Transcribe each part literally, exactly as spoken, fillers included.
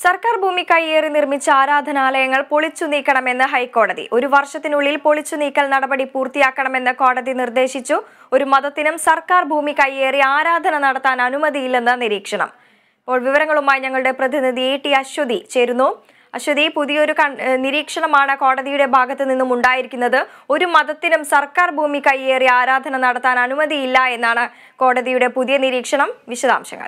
സർക്കാർ ഭൂമി കയ്യേറി നിർമ്മിച്ച ആരാധനാലയങ്ങൾ പൊളിച്ചു നീക്കണമെന്ന് ഹൈക്കോടതി. ഒരു വർഷത്തിനുള്ളിൽ പൊളിച്ചു നീക്കൽ നടപടി പൂർത്തിയാക്കണമെന്ന് കോടതി നിർദ്ദേശിച്ചു. ഒരു മതത്തിനും സർക്കാർ ഭൂമി കയ്യേറി ആരാധന നടത്താൻ അനുമതിയില്ലെന്ന് നിരീക്ഷണം. ഇപ്പോൾ വിവരങ്ങളുമായി ഞങ്ങളുടെ പ്രതിനിധി എ ടി അശ്വതി ചേരുന്നു. അശ്വതി, പുതിയൊരു നിരീക്ഷണമാണ് കോടതിയുടെ ഭാഗത്തു നിന്നും ഉണ്ടായിരിക്കുന്നത്. ഒരു മതത്തിനും സർക്കാർ ഭൂമി കയ്യേറി ആരാധന നടത്താൻ അനുമതിയില്ല എന്നാണ് കോടതിയുടെ പുതിയ നിരീക്ഷണം. വിശദാംശങ്ങൾ.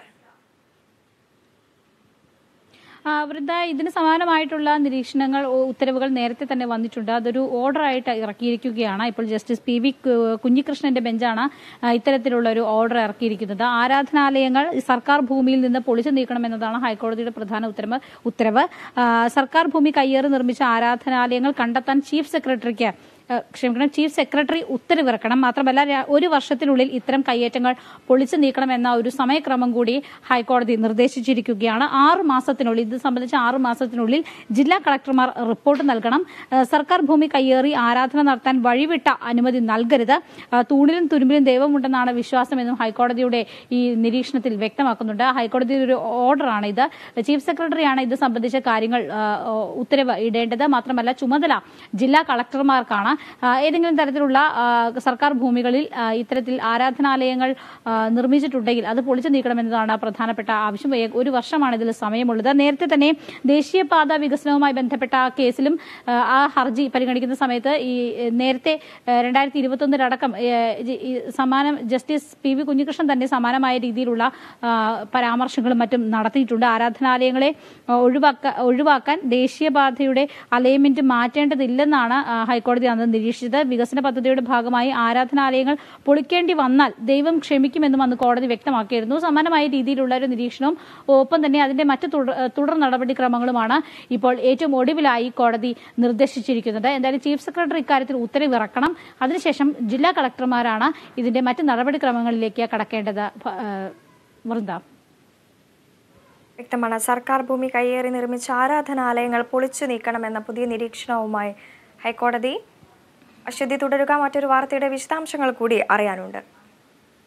വൃന്ദ, ഇതിന് സമാനമായിട്ടുള്ള നിരീക്ഷണങ്ങൾ ഉത്തരവുകൾ നേരത്തെ തന്നെ വന്നിട്ടുണ്ട്. അതൊരു ഓർഡറായിട്ട് ഇറക്കിയിരിക്കുകയാണ്. ഇപ്പോൾ ജസ്റ്റിസ് പി വി കുഞ്ഞികൃഷ്ണന്റെ ബെഞ്ചാണ് ഇത്തരത്തിലുള്ള ഒരു ഓർഡർ ഇറക്കിയിരിക്കുന്നത്. ആരാധനാലയങ്ങൾ സർക്കാർ ഭൂമിയിൽ നിന്ന് പൊളിച്ചു നീക്കണമെന്നതാണ് ഹൈക്കോടതിയുടെ പ്രധാന ഉത്തരവ് ഉത്തരവ് സർക്കാർ ഭൂമി കയ്യേറി നിർമ്മിച്ച ആരാധനാലയങ്ങൾ കണ്ടെത്താൻ ചീഫ് സെക്രട്ടറിക്ക് ക്ഷമിക്കണം ചീഫ് സെക്രട്ടറി ഉത്തരവിറക്കണം. മാത്രമല്ല ഒരു വർഷത്തിനുള്ളിൽ ഇത്തരം കയ്യേറ്റങ്ങൾ പൊളിച്ചു നീക്കണമെന്ന ഒരു സമയക്രമം കൂടി ഹൈക്കോടതി നിർദ്ദേശിച്ചിരിക്കുകയാണ്. ആറ് മാസത്തിനുള്ളിൽ ഇത് സംബന്ധിച്ച് ആറ് മാസത്തിനുള്ളിൽ ജില്ലാ കളക്ടർമാർ റിപ്പോർട്ട് നൽകണം. സർക്കാർ ഭൂമി കയ്യേറി ആരാധന നടത്താൻ വഴിവിട്ട അനുമതി നൽകരുത്. തൂണിലും തുരുമ്പിലും ദൈവമുണ്ടെന്നാണ് വിശ്വാസമെന്നും ഹൈക്കോടതിയുടെ ഈ നിരീക്ഷണത്തിൽ വ്യക്തമാക്കുന്നുണ്ട്. ഹൈക്കോടതിയുടെ ഒരു ഓർഡറാണ് ഇത്. ചീഫ് സെക്രട്ടറിയാണ് ഇത് സംബന്ധിച്ച കാര്യങ്ങൾ ഉത്തരവ് ഇടേണ്ടത്. മാത്രമല്ല ചുമതല ജില്ലാ കളക്ടർമാർക്കാണ്. ഏതെങ്കിലും തരത്തിലുള്ള സർക്കാർ ഭൂമികളിൽ ഇത്തരത്തിൽ ആരാധനാലയങ്ങൾ നിർമ്മിച്ചിട്ടുണ്ടെങ്കിൽ അത് പൊളിച്ചു നീക്കണമെന്നതാണ് പ്രധാനപ്പെട്ട ആവശ്യം. ഒരു വർഷമാണ് ഇതിൽ സമയമുള്ളത്. നേരത്തെ തന്നെ ദേശീയപാത വികസനവുമായി ബന്ധപ്പെട്ട കേസിലും ആ ഹർജി പരിഗണിക്കുന്ന സമയത്ത് ഈ നേരത്തെ രണ്ടായിരത്തി ഇരുപത്തി ഒന്നിലടക്കം സമാനം ജസ്റ്റിസ് പി വി കുഞ്ഞികൃഷ്ണൻ തന്നെ സമാനമായ രീതിയിലുള്ള പരാമർശങ്ങളും മറ്റും നടത്തിയിട്ടുണ്ട്. ആരാധനാലയങ്ങളെ ഒഴിവാക്ക ഒഴിവാക്കാൻ ദേശീയപാതയുടെ അലൈൻമെന്റ് മാറ്റേണ്ടതില്ലെന്നാണ് ഹൈക്കോടതി അന്ന് നിരീക്ഷിച്ചത്. വികസന പദ്ധതിയുടെ ഭാഗമായി ആരാധനാലയങ്ങൾ പൊളിക്കേണ്ടി വന്നാൽ ദൈവം ക്ഷമിക്കുമെന്നും അന്ന് കോടതി വ്യക്തമാക്കിയിരുന്നു. സമാനമായ രീതിയിലുള്ള ഒരു നിരീക്ഷണവും ഒപ്പം തന്നെ അതിന്റെ മറ്റു തുടർ നടപടിക്രമങ്ങളുമാണ് ഇപ്പോൾ ഏറ്റവും ഒടുവിലായി കോടതി നിർദ്ദേശിച്ചിരിക്കുന്നത്. എന്തായാലും ചീഫ് സെക്രട്ടറി ഇക്കാര്യത്തിൽ ഉത്തരവിറക്കണം. അതിനുശേഷം ജില്ലാ കളക്ടർമാരാണ് ഇതിന്റെ മറ്റ് നടപടിക്രമങ്ങളിലേക്ക് കടക്കേണ്ടത്. വൃന്ദ, വ്യക്തമാണ്. സർക്കാർ ഭൂമി കയ്യേറി നിർമ്മിച്ച ആരാധനാലയങ്ങൾ പൊളിച്ചു നീക്കണമെന്ന പുതിയ നിരീക്ഷണവുമായി ഹൈക്കോടതി. അശ്വതി, തുടരുക. മറ്റൊരു വാർത്തയുടെ വിശദാംശങ്ങൾ കൂടി അറിയാനുണ്ട്.